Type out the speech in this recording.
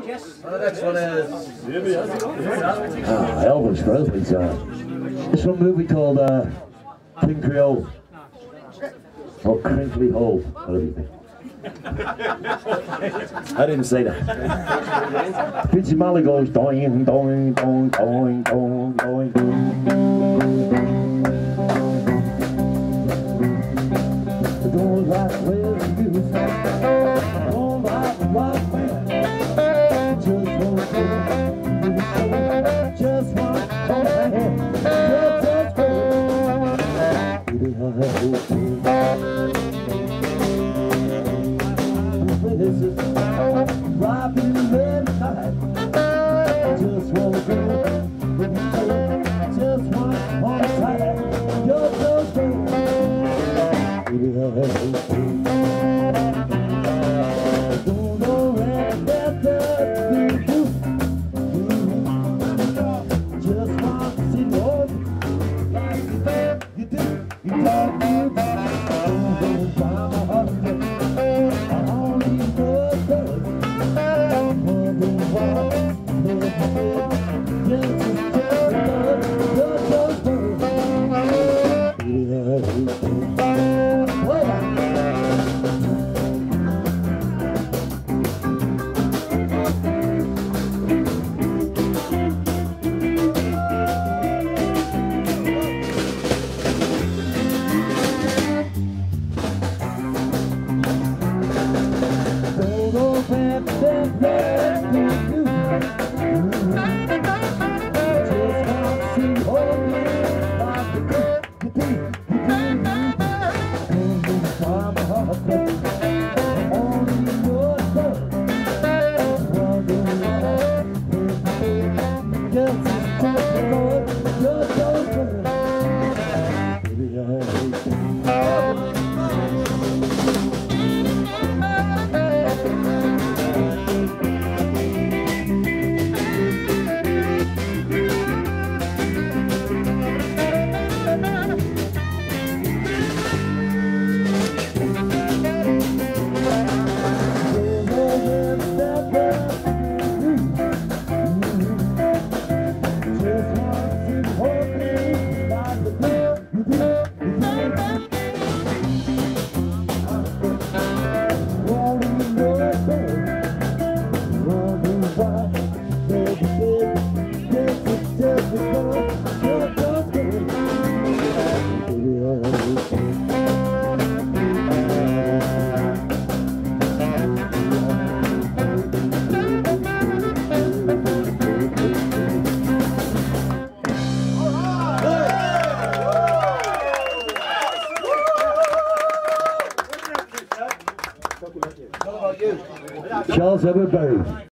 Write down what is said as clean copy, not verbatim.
next one is Elvis Presley's it's from a movie called King Creole. Or Crinkly Hole, whatever you think. I didn't say that. Fitzy Molly goes doing, doing, doing, doing, doing, doing. Don't like where you don't like what man. Just want to just want to this is robbing red tide. Just wanna go with you, just one on side. You're so good. Don't know where better to do. Just want to see more like you do. You talk to me. Don't buy my heart. Charles Edward Berry.